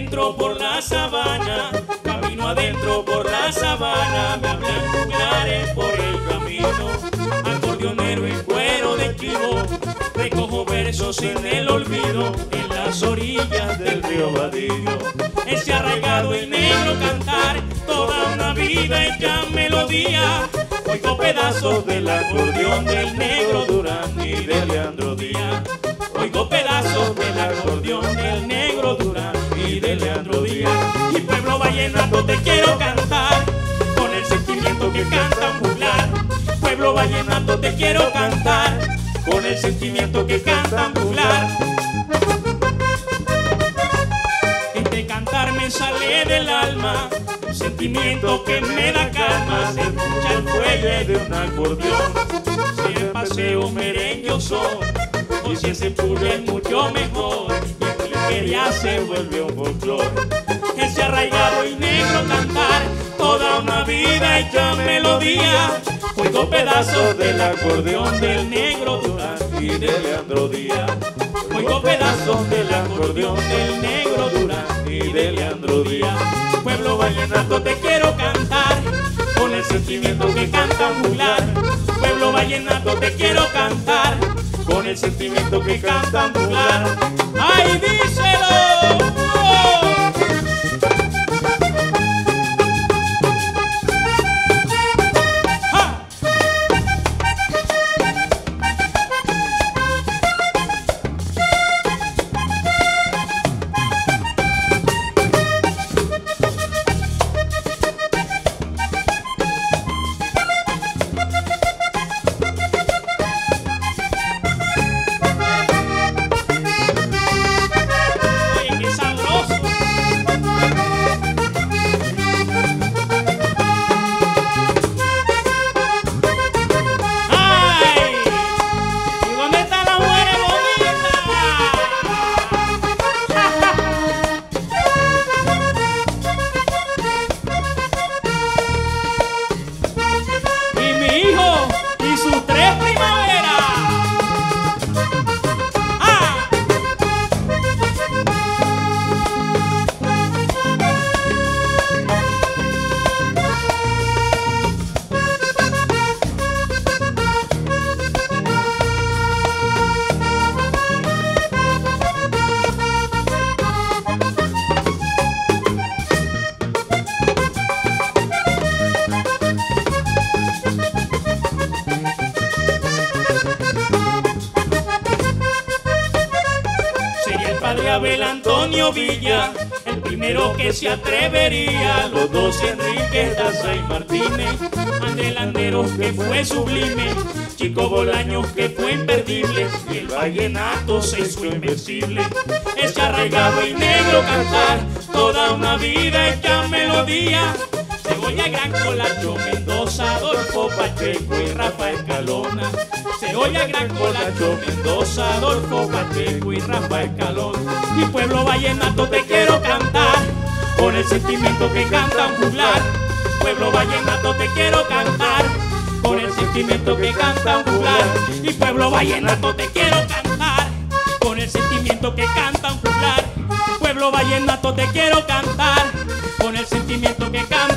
adentro por la sabana, camino adentro por la sabana, me hablan juglares por el camino, acordeonero en cuero de chivo, recojo versos en el olvido, en las orillas del río Badillo. Ese arraigado y negro cantar, toda una vida hecha melodía, oigo pedazos del acordeón del negro Durán y de Leandro Díaz. Oigo pedazos del acordeón del negro Durán y de Leandro Díaz. Y pueblo vallenato te quiero cantar, con el sentimiento que canta un juglar. Pueblo vallenato te quiero cantar, con el sentimiento que canta un juglar. Este cantar me sale del alma, un sentimiento que me da calma. Se escucha el fuelle de un acordeón, si el paseo merenguioso, y si ese pueblo es mucho mejor, y el que ya se vuelve un folclor. Ese arraigado y negro cantar, toda una vida hecha melodía, oigo pedazos del acordeón del negro Durán y de Leandro Díaz. Oigo pedazos del acordeón del negro Durán y de Leandro Díaz. Pueblo vallenato te quiero cantar, con el sentimiento que canta un juglar. Pueblo vallenato te quiero cantar, con el sentimiento que canta un juglar. ¡Ay, díselo! ¡Oh! Abel Antonio Villa, el primero que se atrevería, los dos Enrique Daza y Martínez, Andrés Landeros que fue sublime, Chico Bolaños que fue imperdible, y el vallenato se hizo invencible. Ese arraigado y negro cantar, toda una vida hecha melodía, Cebolla Gran, Colacho Mendoza, Adolfo Pacheco y Rafael Calona. Cebolla Gran, Colacho Mendoza, Adolfo Pacheco y Rafael Calona. Y pueblo vallenato te quiero cantar, con el sentimiento que canta un juglar. Pueblo vallenato te quiero cantar, con el sentimiento que canta un juglar. Y pueblo vallenato te quiero cantar, con el sentimiento que canta un juglar. Pueblo vallenato te quiero cantar, con el sentimiento que canta